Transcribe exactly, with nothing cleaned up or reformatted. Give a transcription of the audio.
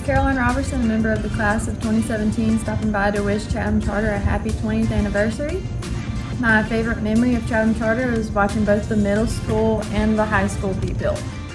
Caroline Robertson, a member of the class of twenty seventeen, stopping by to wish Chatham Charter a happy twentieth anniversary. My favorite memory of Chatham Charter is watching both the middle school and the high school be built.